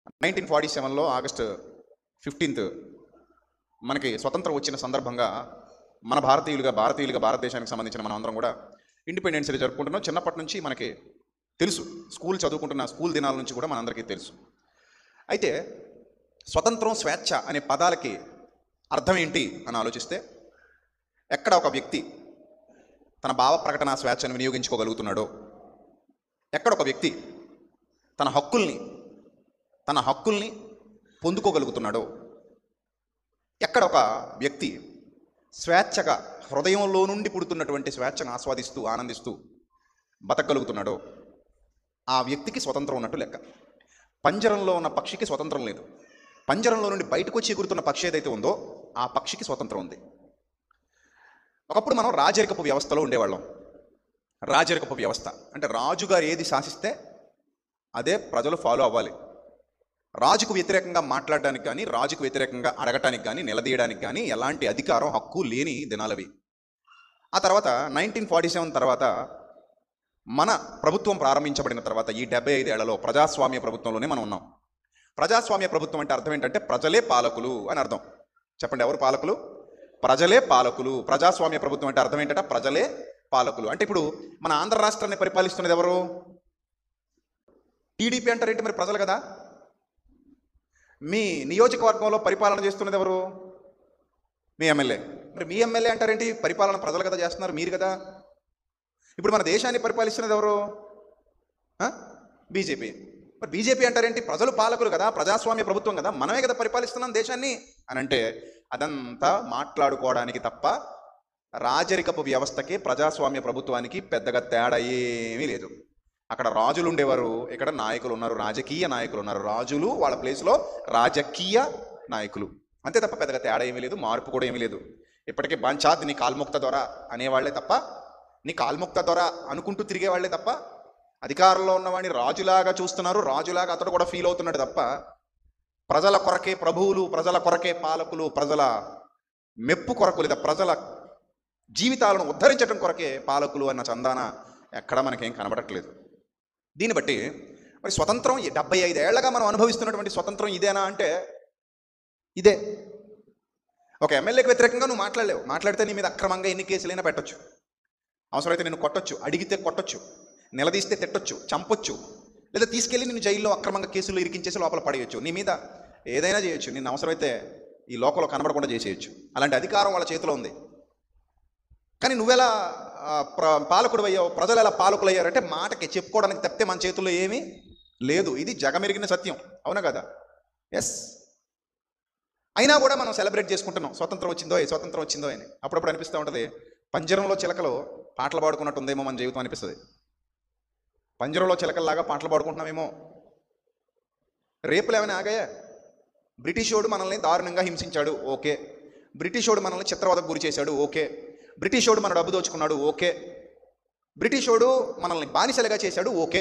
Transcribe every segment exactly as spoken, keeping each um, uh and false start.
Nineteen forty సెవెన్లో August fifteenth మనకి స్వతంత్రం వచ్చిన సందర్భంగా మన భారతీయులుగా భారతీయులుగా భారతదేశానికి సంబంధించిన మన అందరం కూడా ఇండిపెండెన్స్ డే జరుపుకుంటున్నాం. చిన్నప్పటి నుంచి మనకి తెలుసు, స్కూల్ చదువుకుంటున్న స్కూల్ దినాల నుంచి కూడా మనందరికీ తెలుసు. అయితే స్వతంత్రం, స్వేచ్ఛ అనే పదాలకి అర్థం ఏంటి అని ఆలోచిస్తే, ఎక్కడ ఒక వ్యక్తి తన భావ ప్రకటన స్వేచ్ఛను వినియోగించుకోగలుగుతున్నాడో, ఎక్కడ ఒక వ్యక్తి తన హక్కుల్ని తన హక్కుల్ని పొందుకోగలుగుతున్నాడో, ఎక్కడ ఒక వ్యక్తి స్వేచ్ఛగా హృదయంలో నుండి పుడుతున్నటువంటి స్వేచ్ఛను ఆస్వాదిస్తూ ఆనందిస్తూ బతకగలుగుతున్నాడో, ఆ వ్యక్తికి స్వతంత్రం ఉన్నట్టు లెక్క. పంజరంలో ఉన్న పక్షికి స్వతంత్రం లేదు. పంజరంలో నుండి బయటకు వచ్చి ఎగురుతున్న పక్షి ఏదైతే ఉందో ఆ పక్షికి స్వతంత్రం ఉంది. ఒకప్పుడు మనం రాజరికపు వ్యవస్థలో ఉండేవాళ్ళం. రాజరికపు వ్యవస్థ అంటే రాజుగారు ఏది శాసిస్తే అదే ప్రజలు ఫాలో అవ్వాలి. రాజుకు వ్యతిరేకంగా మాట్లాడడానికి కానీ, రాజుకు వ్యతిరేకంగా అడగటానికి కానీ, నిలదీయడానికి కానీ ఎలాంటి అధికారం, హక్కు లేని దినాలవి. ఆ తర్వాత నైన్టీన్ ఫార్టీ సెవెన్ తర్వాత మన ప్రభుత్వం ప్రారంభించబడిన తర్వాత ఈ డెబ్బై ఐదు ఏళ్లలో ప్రజాస్వామ్య ప్రభుత్వంలోనే మనం ఉన్నాం. ప్రజాస్వామ్య ప్రభుత్వం అంటే అర్థం ఏంటంటే ప్రజలే పాలకులు అని అర్థం. చెప్పండి, ఎవరు పాలకులు? ప్రజలే పాలకులు. ప్రజాస్వామ్య ప్రభుత్వం అంటే అర్థం ఏంటంటే ప్రజలే పాలకులు. అంటే ఇప్పుడు మన ఆంధ్ర రాష్ట్రాన్ని పరిపాలిస్తున్నది ఎవరు? టీడీపీ అంటారేంటి? మరి ప్రజలు కదా. మీ నియోజకవర్గంలో పరిపాలన చేస్తున్నది ఎవరు? మీ ఎమ్మెల్యే. మరి మీ ఎమ్మెల్యే అంటారేంటి? పరిపాలన ప్రజలు కదా చేస్తున్నారు, మీరు కదా. ఇప్పుడు మన దేశాన్ని పరిపాలిస్తున్నది ఎవరు? బీజేపీ. మరి బీజేపీ అంటారేంటి? ప్రజలు పాలకులు కదా, ప్రజాస్వామ్య ప్రభుత్వం కదా, మనమే కదా పరిపాలిస్తున్నాం దేశాన్ని అని అంటే అదంతా మాట్లాడుకోవడానికి తప్ప రాజరికపు వ్యవస్థకి ప్రజాస్వామ్య ప్రభుత్వానికి పెద్దగా తేడా ఏమీ లేదు. అక్కడ రాజులు ఉండేవారు, ఇక్కడ నాయకులు ఉన్నారు, రాజకీయ నాయకులు ఉన్నారు. రాజులు వాళ్ళ ప్లేస్లో రాజకీయ నాయకులు, అంతే తప్ప పెద్దగా తేడా ఏమీ లేదు, మార్పు కూడా ఏమీ లేదు. ఇప్పటికీ బాంచాద్ నీ కాల్ముక్త ద్వారా అనేవాళ్లే తప్ప, నీ కాల్ముక్త ద్వారా అనుకుంటూ తిరిగేవాళ్లే తప్ప, అధికారంలో ఉన్నవాడిని రాజులాగా చూస్తున్నారు, రాజులాగా అతడు కూడా ఫీల్ అవుతున్నాడు తప్ప ప్రజల కొరకే ప్రభువులు, ప్రజల కొరకే పాలకులు, ప్రజల మెప్పు కొరకు లేదా ప్రజల జీవితాలను ఉద్ధరించడం కొరకే పాలకులు అన్న చందాన ఎక్కడ మనకేం కనబడట్లేదు. దీన్ని బట్టి మరి స్వతంత్రం డెబ్బై ఐదు ఏళ్లగా మనం అనుభవిస్తున్నటువంటి స్వతంత్రం ఇదేనా అంటే ఇదే. ఒక ఎమ్మెల్యేకి వ్యతిరేకంగా నువ్వు మాట్లాడలేవు. మాట్లాడితే నీ మీద అక్రమంగా ఎన్ని కేసులైనా పెట్టొచ్చు, అవసరమైతే నేను కొట్టొచ్చు, అడిగితే కొట్టొచ్చు, నిలదీస్తే తిట్టొచ్చు, చంపొచ్చు, లేదా తీసుకెళ్ళి నేను జైల్లో అక్రమంగా కేసులు ఇరికించేసి లోపల పడేయచ్చు, నీ మీద ఏదైనా చేయొచ్చు, నిన్ను అవసరమైతే ఈ లోకంలో కనబడకుండా చేసేయచ్చు. అలాంటి అధికారం వాళ్ళ చేతిలో ఉంది. కానీ నువ్వెలా ప్ర పాలకుడు అయ్యావు, ప్రజలు ఎలా పాలకులు అయ్యారంటే మాటకి చెప్పుకోవడానికి తప్పితే మన చేతుల్లో ఏమీ లేదు. ఇది జగమెరిగిన సత్యం, అవునా కదా? ఎస్. అయినా కూడా మనం సెలబ్రేట్ చేసుకుంటున్నాం, స్వతంత్రం వచ్చిందో స్వతంత్రం వచ్చిందో అని. అప్పుడప్పుడు అనిపిస్తూ ఉంటుంది, పంజరంలో చిలకలు పాటలు పాడుకున్నట్టు ఉందేమో మన జీవితం అనిపిస్తుంది. పంజరంలో చిలకల్లాగా పాటలు పాడుకుంటున్నామేమో. రేపులు ఏమైనా ఆగాయా? బ్రిటిషోడు మనల్ని దారుణంగా హింసించాడు, ఓకే. బ్రిటిషోడు మనల్ని చిత్రవదకు గురి చేశాడు, ఓకే. బ్రిటిషోడు మన డబ్బు దోచుకున్నాడు, ఓకే. బ్రిటిషోడు మనల్ని బానిసలుగా చేశాడు, ఓకే.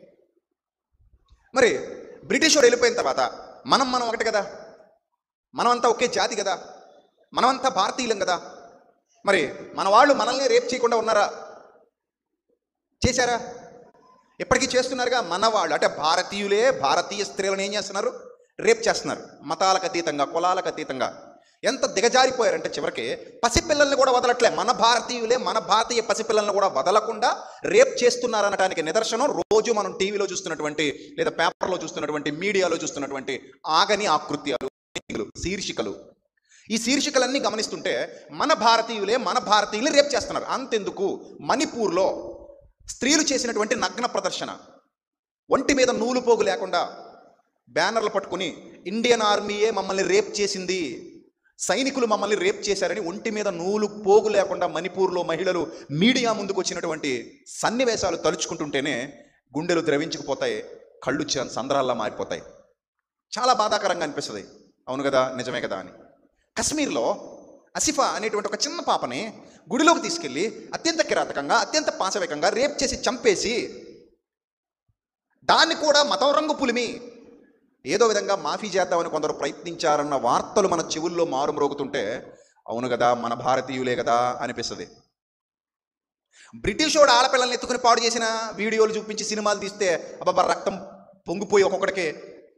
మరి బ్రిటిషోడు వెళ్ళిపోయిన తర్వాత మనం మనం ఒకటి కదా, మనమంతా ఒకే జాతి కదా, మనమంతా భారతీయులం కదా. మరి మన వాళ్ళు మనల్ని రేప్ చేయకుండా ఉన్నారా? చేశారా? ఎప్పటికీ చేస్తున్నారుగా. మన వాళ్ళు అంటే భారతీయులే భారతీయ స్త్రీలను ఏం చేస్తున్నారు? రేప్ చేస్తున్నారు. మతాలకు అతీతంగా, కులాలకు అతీతంగా. ఎంత దిగజారిపోయారంటే చివరికి పసిపిల్లల్ని కూడా వదలట్లే. మన భారతీయులే మన భారతీయ పసిపిల్లల్ని కూడా వదలకుండా రేప్ చేస్తున్నారు అనడానికి నిదర్శనం రోజు మనం టీవీలో చూస్తున్నటువంటి లేదా పేపర్లో చూస్తున్నటువంటి, మీడియాలో చూస్తున్నటువంటి ఆగని ఆకృత్యాలు, శీర్షికలు. ఈ శీర్షికలన్నీ గమనిస్తుంటే మన భారతీయులే మన భారతీయులు రేప్ చేస్తున్నారు. అంతెందుకు, మణిపూర్లో స్త్రీలు చేసినటువంటి నగ్న ప్రదర్శన, ఒంటి మీద నూలు పోగు లేకుండా బ్యానర్లు పట్టుకుని ఇండియన్ ఆర్మీయే మమ్మల్ని రేప్ చేసింది, సైనికులు మమ్మల్ని రేప్ చేశారని ఒంటి మీద నూలు పోగు లేకుండా మణిపూర్లో మహిళలు మీడియా ముందుకు వచ్చినటువంటి సన్నివేశాలు తలుచుకుంటుంటేనే గుండెలు ద్రవించుకుపోతాయి, కళ్ళు సంద్రాల్లా మారిపోతాయి. చాలా బాధాకరంగా అనిపిస్తుంది. అవును కదా, నిజమే కదా అని. కశ్మీర్లో అసిఫా అనేటువంటి ఒక చిన్న పాపని గుడిలోకి తీసుకెళ్ళి అత్యంత కిరాతకంగా, అత్యంత పాశవికంగా రేప్ చేసి చంపేసి దాన్ని కూడా మతం రంగు పులిమి ఏదో విధంగా మాఫీ చేద్దామని కొందరు ప్రయత్నించారన్న వార్తలు మన చెవుల్లో మారుమ్రోగుతుంటే అవును కదా, మన భారతీయులే కదా అనిపిస్తుంది. బ్రిటిష్ వాడు ఆడపిల్లల్ని ఎత్తుకుని పాడు చేసిన వీడియోలు చూపించి సినిమాలు తీస్తే అబ్బాబా రక్తం పొంగిపోయి ఒక్కొక్కడికి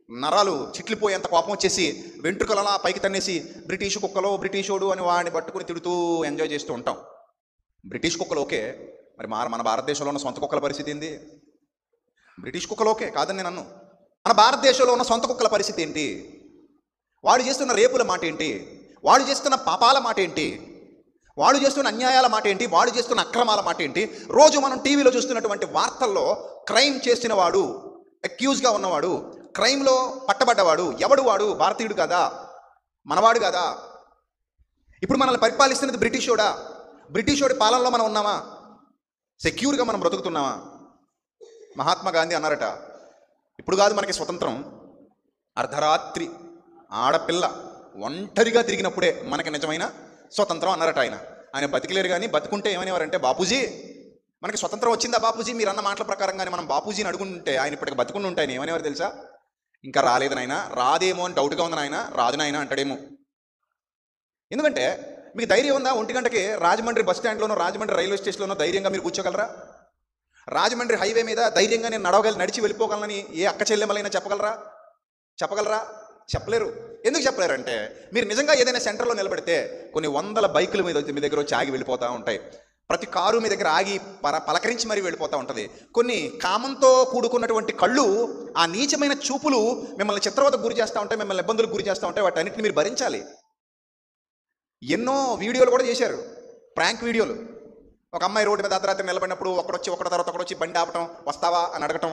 నరాలు చిట్లిపోయేంత కోపం వచ్చేసి వెంట్రుకలలా పైకి తన్నేసి బ్రిటిష్ కుక్కలో బ్రిటిషోడు అని వాడిని పట్టుకుని తిడుతూ ఎంజాయ్ చేస్తూ ఉంటాం. బ్రిటిష్ కుక్కలు ఓకే, మరి మన మన భారతదేశంలో ఉన్న సొంత కుక్కల పరిస్థితి ఏంటి? బ్రిటిష్ కుక్కలు ఓకే కాదని నేను అన్ను, మన భారతదేశంలో ఉన్న సొంత కుక్కల పరిస్థితి ఏంటి? వాడు చేస్తున్న రేపుల మాట ఏంటి? వాడు చేస్తున్న పాపాల మాట ఏంటి? వాడు చేస్తున్న అన్యాయాల మాట ఏంటి? వాడు చేస్తున్న అక్రమాల మాట ఏంటి? రోజు మనం టీవీలో చూస్తున్నటువంటి వార్తల్లో క్రైమ్ చేసిన వాడు, అక్యూజ్గా ఉన్నవాడు, క్రైమ్లో పట్టబడ్డవాడు ఎవడు? వాడు భారతీయుడు కాదా? మనవాడు కాదా? ఇప్పుడు మనల్ని పరిపాలిస్తున్నది బ్రిటిషోడా? బ్రిటిషోడి పాలనలో మనం ఉన్నామా? సెక్యూర్గా మనం బ్రతుకుతున్నామా? మహాత్మా గాంధీ అన్నారట, ఇప్పుడు కాదు మనకి స్వతంత్రం, అర్ధరాత్రి ఆడపిల్ల ఒంటరిగా తిరిగినప్పుడే మనకి నిజమైన స్వతంత్రం అన్నారట. ఆయన ఆయన బతికలేరు, కానీ బతుకుంటే ఏమనేవారంటే, బాపూజీ మనకి స్వతంత్రం వచ్చిందా బాపూజీ? మీరు అన్న మాటల ప్రకారంగానే మనం బాపూజీని అడుగుంటే ఆయన ఇప్పటికి బతుకుండి ఉంటాయని ఏమనేవారు తెలుసా? ఇంకా రాలేదు నాయన, రాదేమో అని డౌట్గా ఉంది నాయన, రాదు నాయన అంటాడేమో. ఎందుకంటే మీకు ధైర్యం ఉందా? ఒంటి గంటకి రాజమండ్రి బస్ స్టాండ్లోనో రాజమండ్రి రైల్వే స్టేషన్లోనో ధైర్యంగా మీరు కూర్చోగలరా? రాజమండ్రి హైవే మీద ధైర్యంగా నేను నడవగలి నడిచి వెళ్ళిపోగలనని ఏ అక్క చెల్లెమ్మలైనా చెప్పగలరా? చెప్పగలరా? చెప్పలేరు. ఎందుకు చెప్పలేరు అంటే, మీరు నిజంగా ఏదైనా సెంటర్లో నిలబడితే కొన్ని వందల బైకుల మీద మీ దగ్గర వచ్చి ఆగి వెళ్ళిపోతూ ఉంటాయి. ప్రతి కారు మీ దగ్గర ఆగి పర పలకరించి మరీ వెళ్ళిపోతూ ఉంటుంది. కొన్ని కామంతో కూడుకున్నటువంటి కళ్ళు, ఆ నీచమైన చూపులు మిమ్మల్ని చిత్రవతకు గురి చేస్తూ ఉంటాయి, మిమ్మల్ని ఇబ్బందులకు గురి చేస్తూ ఉంటాయి. వాటన్నిటిని మీరు భరించాలి. ఎన్నో వీడియోలు కూడా చేశారు, ప్రాంక్ వీడియోలు. ఒక అమ్మాయి రోడ్డు మీద అర్ధరాత్రి నిలబడినప్పుడు ఒకడొచ్చి ఒకటి తర్వాత ఒకడొచ్చి బండి ఆపటం, వస్తావా అని అడగటం,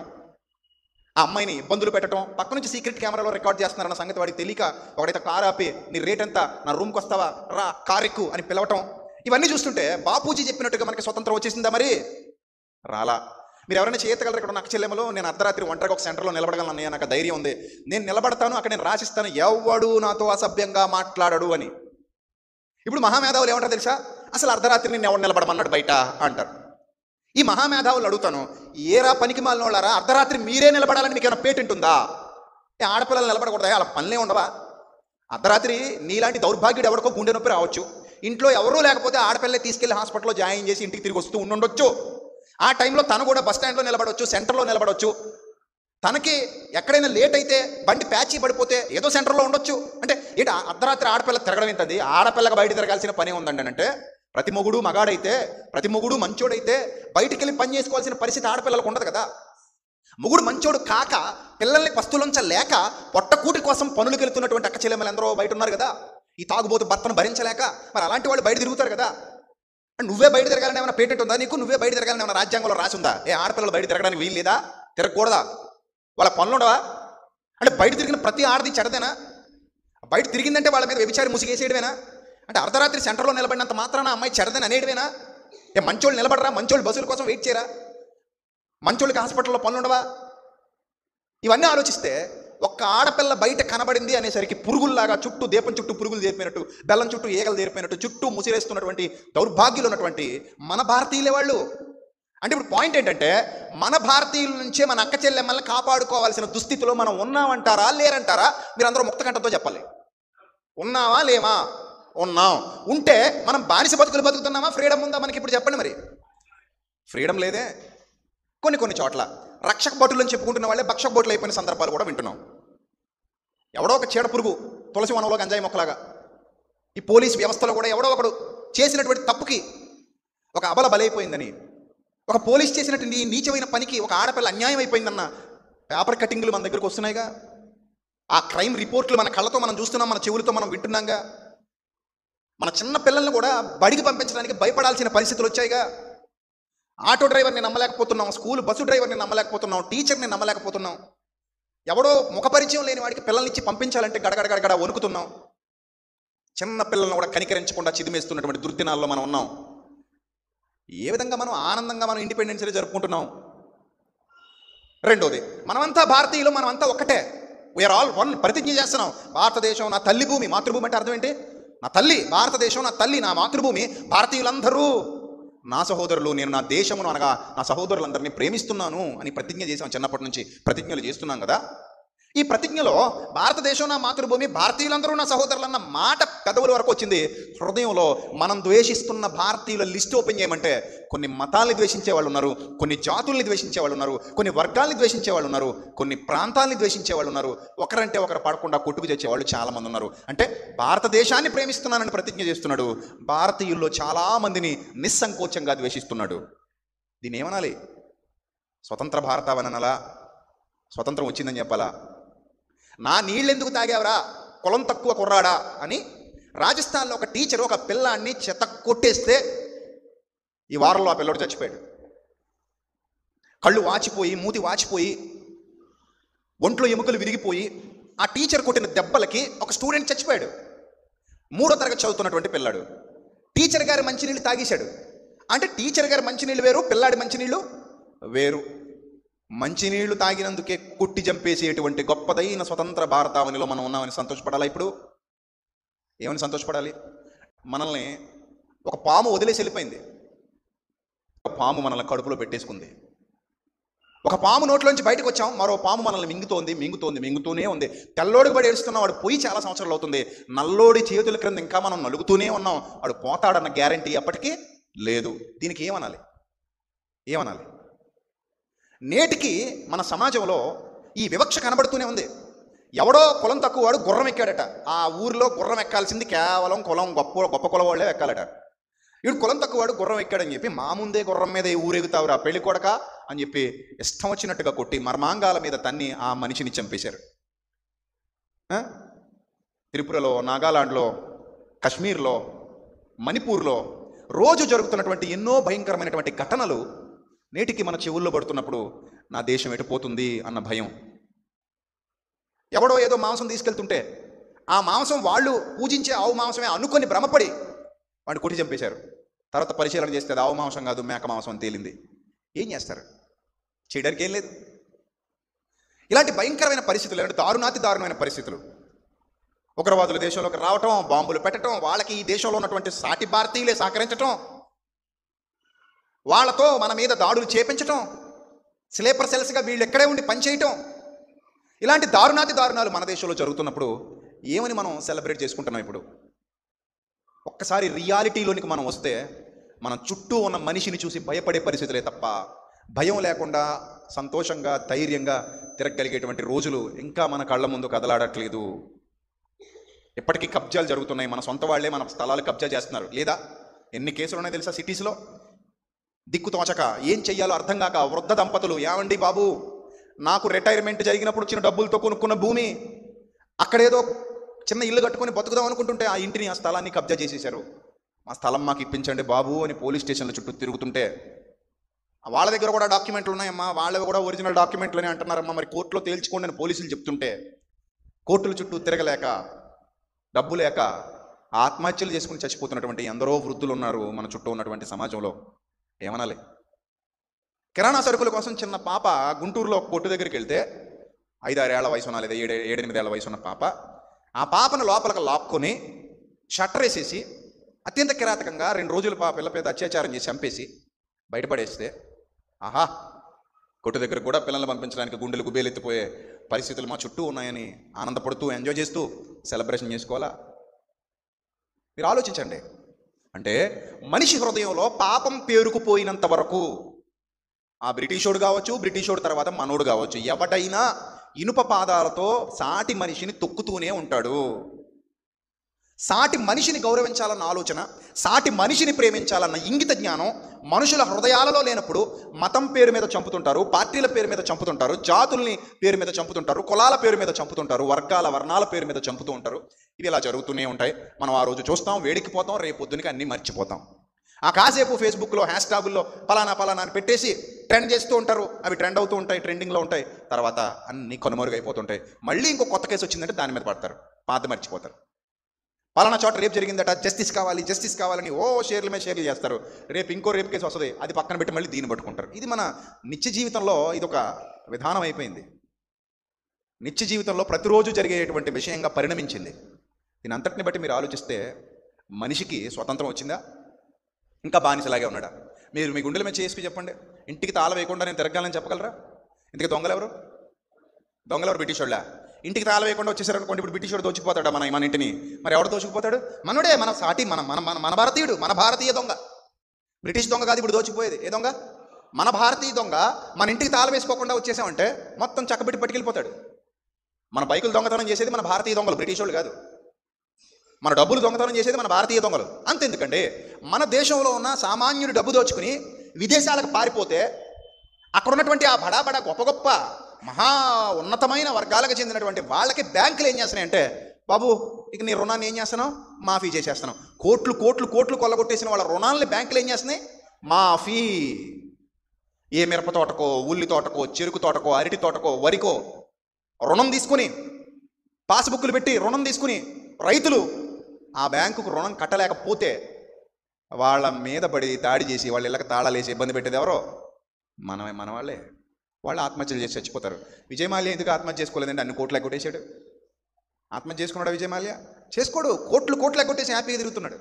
ఆ అమ్మాయిని ఇబ్బందులు పెట్టడం, పక్క నుంచి సీక్రెట్ కెమెరాలో రికార్డ్ చేస్తున్నారన్న సంగతి వాడికి తెలియక ఒకడైతే కారు ఆపి, నీ రేట్ ఎంత, నా రూమ్కి వస్తావా, రా కారు ఎక్కు అని పిలవటం. ఇవన్నీ చూస్తుంటే బాపూజీ చెప్పినట్టుగా మనకి స్వతంత్రం వచ్చేసిందా? మరి రాలా. మీరు ఎవరైనా చేయగలరు? ఇక్కడ నాకు చెల్లెమలో నేను అర్ధరాత్రి ఒంటరిగా ఒక సెంటర్లో నిలబడగలను అన్నయ్య, నాకు ధైర్యం ఉంది, నేను నిలబడతాను, అక్కడ నేను రాసిస్తాను, ఎవడు నాతో అసభ్యంగా మాట్లాడడు అని. ఇప్పుడు మహామేధావులు ఏమంటారు తెలుసా? అసలు అర్ధరాత్రి నేను ఎవరు నిలబడమన్నాడు బయట అంటారు. ఈ మహామేధావులు అడుగుతాను, ఏరా పనికి మాలిన వాళ్ళారా, అర్ధరాత్రి మీరే నిలబడాలని మీకు ఏమైనా పేటెంట్ ఉందా? ఆడపిల్లలు నిలబడకూడదా? అలా పనులే ఉండవా? అర్ధరాత్రి నీలాంటి దౌర్భాగ్యుడు ఎవరికో గుండె నొప్పి రావచ్చు, ఇంట్లో ఎవరూ లేకపోతే ఆడపిల్లలే తీసుకెళ్లి హాస్పిటల్లో జాయిన్ చేసి ఇంటికి తిరిగి వస్తూ ఉండుండొచ్చు. ఆ టైంలో తను కూడా బస్ స్టాండ్లో నిలబడవచ్చు, సెంటర్లో నిలబడవచ్చు. తనకి ఎక్కడైనా లేట్ అయితే బండి ప్యాచీ పడిపోతే ఏదో సెంటర్లో ఉండొచ్చు. అంటే ఏంటి అర్ధరాత్రి ఆడపిల్ల తిరగడం ఏంటది? ఆడపిల్లగా బయట తిరగాల్సిన పనే ఉందండి అంటే, ప్రతి మొగుడు మగాడైతే, ప్రతి మొగుడు మంచోడైతే బయటికి వెళ్ళి పని చేసుకోవాల్సిన పరిస్థితి ఆడపిల్లలకు ఉండదు కదా. మొగుడు మంచోడు కాక పిల్లల్ని పస్తులుంచలేక పొట్టకూటి కోసం పనులకు వెళ్తున్నటువంటి అక్క చెల్లెమ్మలు ఎందరో బయట ఉన్నారు కదా. ఈ తాగుబోతు భర్తను భరించలేక మరి అలాంటి వాళ్ళు బయట తిరుగుతారు కదా. నువ్వే బయట తిరగాలని ఏమైనా పేటెంట్ ఉందా నీకు? నువ్వే బయట తిరగాలని ఏమైనా రాజ్యాంగంలో రాసి ఉందా? ఏ ఆడపిల్లలు బయట తిరగడానికి వీలు లేదా? తిరగకూడదా? వాళ్ళ పనులు ఉండవా? అంటే బయట తిరిగిన ప్రతి ఆడది చెడదేనా? బయట తిరిగిందంటే వాళ్ళ మీద వ్యభిచారి ముసిగేసేయడమేనా? అంటే అర్ధరాత్రి సెంటర్లో నిలబడినంత మాత్రాన అమ్మాయి చెడదని అనేయడమేనా? ఏ మంచోళ్ళు నిలబడరా? మంచోళ్ళు బస్సుల కోసం వెయిట్ చేయరా? మంచోళ్ళకి హాస్పిటల్లో పనులు ఉండవా? ఇవన్నీ ఆలోచిస్తే ఒక్క ఆడపిల్ల బయట కనబడింది అనేసరికి పురుగుల్లాగా చుట్టూ దీపం చుట్టూ పురుగులు చేరిపోయినట్టు, బెల్లం చుట్టూ ఈగలు చేరిపోయినట్టు చుట్టూ ముసిరేస్తున్నటువంటి దౌర్భాగ్యులు ఉన్నటువంటి మన భారతీయులే వాళ్ళు. అంటే ఇప్పుడు పాయింట్ ఏంటంటే, మన భారతీయుల నుంచే మన అక్క చెల్లెమ్మల్ని కాపాడుకోవాల్సిన దుస్థితిలో మనం ఉన్నామంటారా లేరంటారా? మీరు అందరూ ముక్త కంఠంతో చెప్పాలి. ఉన్నావా లేమా? ఉన్నాం. ఉంటే మనం బానిస బతుకులు బతుకుతున్నామా? ఫ్రీడమ్ ఉందా మనకి? ఇప్పుడు చెప్పండి. మరి ఫ్రీడమ్ లేదే. కొన్ని కొన్ని చోట్ల రక్షక భటులు అని చెప్పుకుంటున్న వాళ్ళే భక్షక భటులు అయిపోయిన సందర్భాలు కూడా వింటున్నాం. ఎవడో ఒక చీడ పురుగు తులసి వనంలో గంజాయి మొక్కలాగా ఈ పోలీస్ వ్యవస్థలో కూడా ఎవడో ఒకడు చేసినటువంటి తప్పుకి ఒక అబల బలైపోయిందని, ఒక పోలీస్ చేసినటువంటి నీచమైన పనికి ఒక ఆడపిల్ల అన్యాయం అయిపోయిందన్న పేపర్ కటింగ్లు మన దగ్గరకు వస్తున్నాయిగా. ఆ క్రైమ్ రిపోర్ట్లు మన కళ్ళతో మనం చూస్తున్నాం, మన చెవులతో మనం వింటున్నాంగా. మన చిన్న పిల్లల్ని కూడా బడికి పంపించడానికి భయపడాల్సిన పరిస్థితులు వచ్చాయిగా. ఆటో డ్రైవర్ని నమ్మలేకపోతున్నాం, స్కూల్ బస్సు డ్రైవర్ని నమ్మలేకపోతున్నాం, టీచర్ని నమ్మలేకపోతున్నాం. ఎవడో ముఖపరిచయం లేని వాడికి పిల్లల్నిచ్చి పంపించాలంటే గడగడ గడగడ వణుకుతున్నాం. చిన్న పిల్లలను కూడా కనికరించకుండా చిదిమేస్తున్నటువంటి దుర్దినాల్లో మనం ఉన్నాం. ఏ విధంగా మనం ఆనందంగా మనం ఇండిపెండెన్స్ డే జరుపుకుంటున్నాం? రెండోది, మనమంతా భారతీయులు, మనమంతా ఒక్కటే, వీఆర్ ఆల్ వన్ ప్రతిజ్ఞ చేస్తున్నాం. భారతదేశం నా తల్లి భూమి. మాతృభూమి అంటే అర్థం ఏంటి? నా తల్లి, భారతదేశం నా తల్లి, నా మాతృభూమి. భారతీయులందరూ నా సహోదరులు, నేను నా దేశమును అనగా నా సహోదరులందరినీ ప్రేమిస్తున్నాను అని ప్రతిజ్ఞ చేసాం. చిన్నప్పటి నుంచి ప్రతిజ్ఞలు చేస్తున్నాం కదా. ఈ ప్రతిజ్ఞలో భారతదేశం నా మాతృభూమి, భారతీయులందరూ నా సహోదరులు అన్న మాట పెదవుల వరకు వచ్చింది. హృదయంలో మనం ద్వేషిస్తున్న భారతీయుల లిస్ట్ ఓపెన్ చేయమంటే కొన్ని మతాల్ని ద్వేషించే వాళ్ళు ఉన్నారు, కొన్ని జాతుల్ని ద్వేషించే వాళ్ళు ఉన్నారు, కొన్ని వర్గాల్ని ద్వేషించే వాళ్ళు ఉన్నారు, కొన్ని ప్రాంతాల్ని ద్వేషించే వాళ్ళు ఉన్నారు, ఒకరంటే ఒకరు పడకుండా కొట్టుకు తెచ్చే వాళ్ళు చాలామంది ఉన్నారు. అంటే భారతదేశాన్ని ప్రేమిస్తున్నానని ప్రతిజ్ఞ చేస్తున్నాడు, భారతీయుల్లో చాలామందిని నిస్సంకోచంగా ద్వేషిస్తున్నాడు. దీన్ని ఏమనాలి? స్వతంత్ర భారతావనలా? స్వతంత్రం వచ్చిందని చెప్పాలా? నా నీళ్ళెందుకు తాగావరా కులం తక్కువ కుర్రాడా అని రాజస్థాన్లో ఒక టీచర్ ఒక పిల్లాన్ని చెత్త కొట్టేస్తే ఈ వారంలో ఆ పిల్లోడు చచ్చిపోయాడు. కళ్ళు వాచిపోయి, మూతి వాచిపోయి, ఒంట్లో ఎముకలు విరిగిపోయి ఆ టీచర్ కొట్టిన దెబ్బలకి ఒక స్టూడెంట్ చచ్చిపోయాడు. మూడో తరగతి చదువుతున్నటువంటి పిల్లాడు టీచర్ గారి మంచినీళ్ళు తాగేశాడు. అంటే టీచర్ గారి మంచినీళ్ళు వేరు, పిల్లాడి మంచినీళ్ళు వేరు. మంచినీళ్లు తాగినందుకే కుట్టి చంపేసేటువంటి గొప్పదైన స్వతంత్ర భారతావనిలో మనం ఉన్నామని సంతోషపడాలా? ఇప్పుడు ఏమని సంతోషపడాలి? మనల్ని ఒక పాము వదిలేసి వెళ్ళిపోయింది. ఒక పాము మనల్ని కడుపులో పెట్టేసుకుంది. ఒక పాము నోట్లోంచి బయటకు వచ్చాం, మరో పాము మనల్ని మింగుతోంది మింగుతోంది మింగుతూనే ఉంది. తెల్లోడికి పడి ఏడుస్తున్న వాడు పోయి చాలా సంవత్సరాలు అవుతుంది. నల్లోడి చేతుల క్రింద ఇంకా మనం నలుగుతూనే ఉన్నాం. వాడు పోతాడన్న గ్యారంటీ ఎప్పటికీ లేదు. దీనికి ఏమనాలి? ఏమనాలి? నేటికి మన సమాజంలో ఈ వివక్ష కనబడుతూనే ఉంది. ఎవడో కులం తక్కువ వాడు గుర్రం ఎక్కాడట. ఆ ఊరిలో గుర్రం ఎక్కాల్సింది కేవలం కులం గొప్ప గొప్ప కులం వాళ్ళే ఎక్కాలట. వీడు కులం తక్కువ వాడు గుర్రం ఎక్కాడని చెప్పి మా ముందే గుర్రం మీద ఊరేగుతావురా పెళ్లి కొడక అని చెప్పి ఇష్టం వచ్చినట్టుగా కొట్టి మర్మాంగాల మీద తన్ని ఆ మనిషిని చంపేశారు. త్రిపురలో, నాగాలాండ్లో, కశ్మీర్లో, మణిపూర్లో రోజు జరుగుతున్నటువంటి ఎన్నో భయంకరమైనటువంటి ఘటనలు నేటికి మన చెవుల్లో పడుతున్నప్పుడు నా దేశం ఎటుపోతుంది అన్న భయం. ఎవడో ఏదో మాంసం తీసుకెళ్తుంటే ఆ మాంసం వాళ్ళు పూజించే ఆవు మాంసమే అనుకొని భ్రమపడి వాడిని కొట్టి చంపేశారు. తర్వాత పరిశీలన చేస్తే అది ఆవు మాంసం కాదు, మేక మాంసం అని తేలింది. ఏం చేస్తారు? చేయడానికి ఏం లేదు. ఇలాంటి భయంకరమైన పరిస్థితులు, ఇలాంటి దారుణాతి దారుణమైన పరిస్థితులు, ఉగ్రవాదులు దేశంలోకి రావటం, బాంబులు పెట్టడం, వాళ్ళకి ఈ దేశంలో ఉన్నటువంటి సాటి భారతీయులే సహకరించటం, వాళ్ళతో మన మీద దాడులు చేపించటం, స్లీపర్ సెల్స్గా వీళ్ళు ఎక్కడే ఉండి పనిచేయటం, ఇలాంటి దారుణాతి దారుణాలు మన దేశంలో జరుగుతున్నప్పుడు ఏమని మనం సెలబ్రేట్ చేసుకుంటున్నాం? ఇప్పుడు ఒక్కసారి రియాలిటీలోనికి మనం వస్తే మన చుట్టూ ఉన్న మనిషిని చూసి భయపడే పరిస్థితులే తప్ప భయం లేకుండా సంతోషంగా ధైర్యంగా తిరగలిగేటువంటి రోజులు ఇంకా మన కళ్ళ ముందు కదలాడట్లేదు. ఎప్పటికీ కబ్జాలు జరుగుతున్నాయి. మన సొంత వాళ్లే మన స్థలాలు కబ్జా చేస్తున్నారు. లేదా ఎన్ని కేసులు ఉన్నాయో తెలుసా? సిటీస్లో దిక్కు తోచక ఏం చెయ్యాలో అర్థం కాక వృద్ధ దంపతులు, ఏమండి బాబు నాకు రిటైర్మెంట్ జరిగినప్పుడు వచ్చిన డబ్బులతో కొనుక్కున్న భూమి, అక్కడేదో చిన్న ఇల్లు కట్టుకొని బతుకుదాం అనుకుంటుంటే ఆ ఇంటిని, ఆ స్థలాన్ని కబ్జా చేసేశారు. మా స్థలం మాకు ఇప్పించండి బాబు అని పోలీస్ స్టేషన్ల చుట్టూ తిరుగుతుంటే వాళ్ళ దగ్గర కూడా డాక్యుమెంట్లు ఉన్నాయమ్మా, వాళ్ళవి కూడా ఒరిజినల్ డాక్యుమెంట్లని అంటున్నారమ్మా, మరి కోర్టులో తేల్చుకోండి అని పోలీసులు చెప్తుంటే కోర్టుల చుట్టూ తిరగలేక, డబ్బు లేక ఆత్మహత్యలు చేసుకుని చచ్చిపోతున్నటువంటి ఎందరో వృద్ధులు ఉన్నారు మన చుట్టూ ఉన్నటువంటి సమాజంలో. ఏమనాలి? కిరాణా సరుకుల కోసం చిన్న పాప గుంటూరులో కొట్టు దగ్గరికి వెళ్తే ఐదారేళ్ల వయసు ఉన్న లేదా ఏడు ఏడెనిమిదేళ్ల వయసు ఉన్న పాప, ఆ పాపను లోపలికి లాక్కొని షట్టర్ వేసేసి అత్యంత కిరాతకంగా రెండు రోజులు పాప పిల్ల మీద అత్యాచారం చేసి చంపేసి బయటపడేస్తే, ఆహా కొట్టు దగ్గర కూడా పిల్లల్ని పంపించడానికి గుండెలు గుబేలెత్తిపోయే పరిస్థితులు మా చుట్టూ ఉన్నాయని ఆనందపడుతూ ఎంజాయ్ చేస్తూ సెలబ్రేషన్ చేసుకోవాలా? మీరు ఆలోచించండి. అంటే మనిషి హృదయంలో పాపం పేరుకుపోయినంత వరకు, ఆ బ్రిటిషోడు కావచ్చు, బ్రిటిషోడు తర్వాత మనోడు కావచ్చు, ఎవడైనా ఇనుప పాదాలతో సాటి మనిషిని తొక్కుతూనే ఉంటాడు. సాటి మనిషిని గౌరవించాలన్న ఆలోచన, సాటి మనిషిని ప్రేమించాలన్న ఇంగిత జ్ఞానం మనుషుల హృదయాలలో లేనప్పుడు మతం పేరు మీద చంపుతుంటారు, పార్టీల పేరు మీద చంపుతుంటారు, జాతుల్ని పేరు మీద చంపుతుంటారు, కులాల పేరు మీద చంపుతుంటారు, వర్గాల వర్ణాల పేరు మీద చంపుతూ ఉంటారు. ఇవి ఇలా జరుగుతూనే ఉంటాయి. మనం ఆ రోజు చూస్తాం, వేడికిపోతాం, రేపు పొద్దునకి అన్నీ మర్చిపోతాం. ఆ కాసేపు ఫేస్బుక్లో హ్యాష్ ట్యాగుల్లో పలానా పలానా అని పెట్టేసి ట్రెండ్ చేస్తూ ఉంటారు. అవి ట్రెండ్ అవుతూ ఉంటాయి, ట్రెండింగ్లో ఉంటాయి. తర్వాత అన్నీ కనుమరుగైపోతుంటాయి. మళ్ళీ ఇంకో కొత్త కేసు వచ్చిందంటే దాని మీద పడతారు, పాత మర్చిపోతారు. పలానా చోట రేపు జరిగిందట, జస్టిస్ కావాలి జస్టిస్ కావాలని ఓ షేర్ల మీద షేర్లు చేస్తారు. రేపు ఇంకో రేపు కేసు వస్తుంది, అది పక్కన పెట్టి మళ్ళీ దీన్ని పట్టుకుంటారు. ఇది మన నిత్య జీవితంలో ఇదొక విధానం అయిపోయింది. నిత్య జీవితంలో ప్రతిరోజు జరిగేటువంటి విషయంగా పరిణమించింది. దీని అంతటిని బట్టి మీరు ఆలోచిస్తే మనిషికి స్వతంత్రం వచ్చిందా? ఇంకా బానిసలాగే ఉన్నాడా? మీరు మీ గుండెల మీద చేసుకు చెప్పండి. ఇంటికి తాళ వేయకుండా నేను తిరగాలని చెప్పగలరా? ఇంతకీ దొంగలు ఎవరు? దొంగలు ఎవరు? బ్రిటిష్ వాళ్ళ? ఇంటికి తాళ వేయకుండా వచ్చేసారు అనుకోండి, ఇప్పుడు బ్రిటిష్ వాడు దోచుకుపోతాడు మన మన ఇంటిని. మరి ఎవడు దోచుకుపోతాడు? మనోడే, మన సాటి, మన మన మన మన భారతీయుడు, మన భారతీయ దొంగ. బ్రిటిష్ దొంగ కాదు ఇప్పుడు దోచుకుపోయేది. ఏ దొంగ? మన భారతీయ దొంగ. మన ఇంటికి తాళ వేసుకోకుండా వచ్చేసామంటే మొత్తం చక్కబెట్టి పట్టుకెళ్ళిపోతాడు. మన బైకులు దొంగతనం చేసేది మన భారతీయ దొంగలు, బ్రిటిష్ వాళ్ళు కాదు. మన డబ్బులు దొంగతనం చేసేది మన భారతీయ దొంగలు. అంతెందుకండి, మన దేశంలో ఉన్న సామాన్యుడు డబ్బు దోచుకుని విదేశాలకు పారిపోతే అక్కడ ఉన్నటువంటి ఆ బడా బడా గొప్ప గొప్ప మహా ఉన్నతమైన వర్గాలకు చెందినటువంటి వాళ్ళకి బ్యాంకులు ఏం చేస్తున్నాయంటే, బాబు ఇక నీ రుణాన్ని ఏం చేస్తున్నావు? మాఫీ చేసేస్తున్నావు. కోట్లు కోట్లు కోట్లు కొల్లగొట్టేసిన వాళ్ళ రుణాలని బ్యాంకులు ఏం చేస్తున్నాయి? మాఫీ. ఏ మిరప తోటకో, ఉల్లి తోటకో, చెరుకు తోటకో, అరటి తోటకో, వరికో రుణం తీసుకుని, పాస్బుక్లు పెట్టి రుణం తీసుకుని రైతులు ఆ బ్యాంకుకు రుణం కట్టలేకపోతే వాళ్ళ మీద పడి దాడి చేసి వాళ్ళ ఇళ్ళకి తాళాలేసి ఇబ్బంది పెట్టేది ఎవరో? మనమే, మన వాళ్ళే. వాళ్ళు ఆత్మహత్యలు చేసి చచ్చిపోతారు. విజయమాల్య ఎందుకు ఆత్మహత్య చేసుకోలేదండి? అన్ని కోట్లు ఎగ్గొట్టేశాడు. ఆత్మహత్య చేసుకున్నాడా విజయమాల్య? చేసుకోడు. కోట్లు కోట్లు ఎగ్గొట్టేసి హ్యాపీగా తిరుగుతున్నాడు.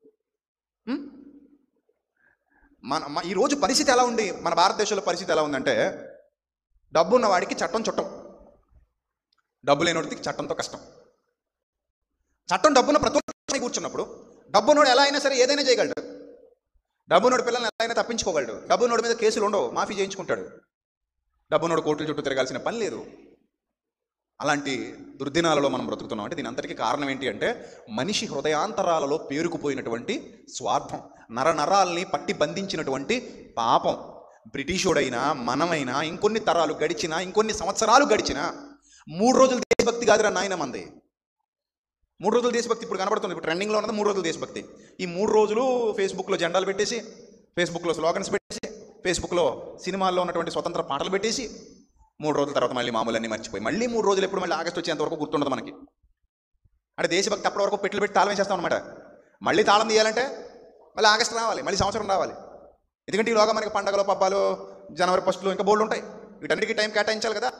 మన ఈరోజు పరిస్థితి ఎలా ఉంది? మన భారతదేశంలో పరిస్థితి ఎలా ఉందంటే, డబ్బు ఉన్న వాడికి చట్టం చుట్టం, డబ్బు లేనివాడికి చట్టంతో కష్టం. చట్టం డబ్బున్న ప్రతి ఒక్కరిని కూర్చున్నప్పుడు డబ్బునోడు ఎలా అయినా సరే ఏదైనా చేయగలడు. డబ్బునోడు పిల్లల్ని ఎలా అయినా తప్పించుకోగలడు. డబ్బునోడి మీద కేసులు ఉండవు, మాఫీ చేయించుకుంటాడు. డబ్బునోడు కోర్టుల చుట్టూ తిరగాల్సిన పని లేదు. అలాంటి దుర్దినాలలో మనం బ్రతుకుతున్నాం. అంటే దీని అంతటికీ కారణం ఏంటి అంటే, మనిషి హృదయాంతరాలలో పేరుకుపోయినటువంటి స్వార్థం, నరనరాల్ని పట్టి బంధించినటువంటి పాపం. బ్రిటిషోడైనా మనమైనా ఇంకొన్ని తరాలు గడిచినా, ఇంకొన్ని సంవత్సరాలు గడిచినా, మూడు రోజులు దేశభక్తి కాదురా నాయన మంది. మూడు రోజులు దేశభక్తి ఇప్పుడు కనబడుతుంది. ఇప్పుడు ట్రెండింగ్లో ఉన్నది మూడు రోజులు దేశభక్తి. ఈ మూడు రోజులు ఫేస్బుక్లో జెండాలు పెట్టేసి, ఫేస్బుక్లో స్లోగన్స్ పెట్టేసి, ఫేస్బుక్లో సినిమాల్లో ఉన్నటువంటి స్వతంత్ర పాటలు పెట్టేసి, మూడు రోజుల తర్వాత మళ్ళీ మామూలన్నీ మర్చిపోయి మళ్ళీ మూడు రోజులు ఎప్పుడు మళ్ళీ ఆగస్టు వచ్చేంతవరకు గుర్తుండదు మనకి. అంటే దేశభక్తి అప్పటి వరకు పెట్టులు పెట్టి తాళం వేసేస్తాం అనమాట. మళ్ళీ తాళం తీయాలంటే మళ్ళీ ఆగస్టు రావాలి, మళ్ళీ సంవత్సరం రావాలి. ఎందుకంటే ఈలోగా మనకి పండగలు, పబ్బాలు, జనవరి ఫస్ట్లో ఇంకా బోల్డ్ ఉంటాయి. వీటన్నిటికీ టైం కేటాయించాలి కదా.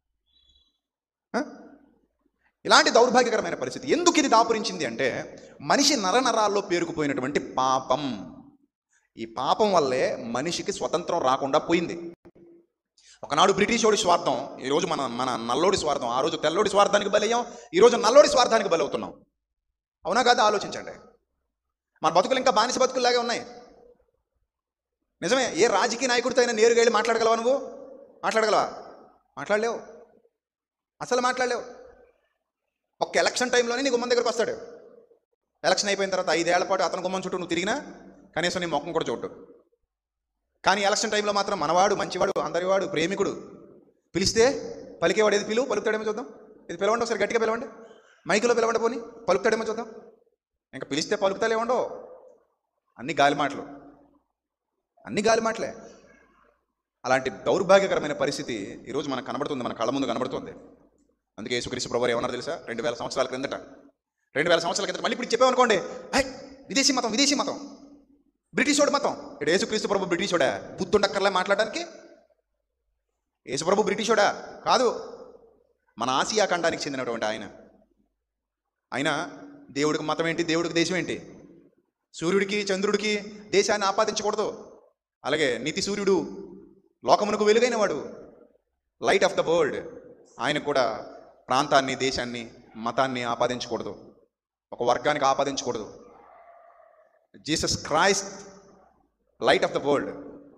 ఇలాంటి దౌర్భాగ్యకరమైన పరిస్థితి ఎందుకు ఇది దాపురించింది అంటే, మనిషి నరనరాల్లో పేరుకుపోయినటువంటి పాపం. ఈ పాపం వల్లే మనిషికి స్వతంత్రం రాకుండా పోయింది. ఒకనాడు బ్రిటిషోడి స్వార్థం, ఈరోజు మన మన నల్లోడి స్వార్థం. ఆ రోజు తెల్లోడి స్వార్థానికి బలయ్యాం, ఈరోజు నల్లోడి స్వార్థానికి బలవుతున్నాం. అవునా కాదా? ఆలోచించండి. మన బతుకులు ఇంకా బానిస బతుకుల్లాగే ఉన్నాయి. నిజమే. ఏ రాజకీయ నాయకుడితో అయినా నేరుగా వెళ్ళి మాట్లాడగలవా? నువ్వు మాట్లాడగలవా? మాట్లాడలేవు, అసలు మాట్లాడలేవు. ఒక్క ఎలక్షన్ టైంలోనే నీ గుమ్మం దగ్గరకు వస్తాడు. ఎలక్షన్ అయిపోయిన తర్వాత ఐదేళ్ల పాటు అతని గుమ్మం చుట్టూ నువ్వు తిరిగినా కనీసం నీ మొక్కం కూడా చూడు. కానీ ఎలక్షన్ టైంలో మాత్రం మనవాడు, మంచివాడు, అందరివాడు, ప్రేమికుడు, పిలిస్తే పలికేవాడు. ఏది పిలువు, పలుకుతాడేమో చూద్దాం. ఇది పిలవండి, ఒకసారి గట్టిగా పిలవండి, మైకులో పిలవండి, పోని పలుకుతాడేమో చూద్దాం. ఇంకా పిలిస్తే పలుకుతాలేమండో. అన్ని గాలి మాటలు, అన్ని గాలి మాటలే. అలాంటి దౌర్భాగ్యకరమైన పరిస్థితి ఈరోజు మనకు కనబడుతుంది, మన కళ్ళ ముందు కనబడుతుంది. అందుకే యేసుక్రీస్తు ప్రభువారు ఏమన్నారు తెలుసా? రెండు వేల సంవత్సరాల క్రిందట రెండు వేల సంవత్సరాల క్రిందట మళ్ళీ ఇప్పుడు చెప్పామనుకోండి, హై విదేశీ మతం, విదేశీ మతం, బ్రిటిషోడు మతం. ఇక్కడ యేసుక్రీస్తు ప్రభు బ్రిటిషోడా? బుద్ధుండక్కర్లే మాట్లాడడానికి. యేసు ప్రభు బ్రిటిషోడా? కాదు. మన ఆసియా ఖండానికి చెందినటువంటి ఆయన. ఆయన దేవుడికి మతం ఏంటి, దేవుడికి దేశం ఏంటి? సూర్యుడికి చంద్రుడికి దేశాన్ని ఆపాదించకూడదు. అలాగే నీతి సూర్యుడు, లోకమునకు వెలుగైన వాడు, లైట్ ఆఫ్ ద వరల్డ్, ఆయన కూడా ప్రాంతాన్ని, దేశాన్ని, మతాన్ని ఆపాదించకూడదు, ఒక వర్గానికి ఆపాదించకూడదు. Jesus Christ, light of the world,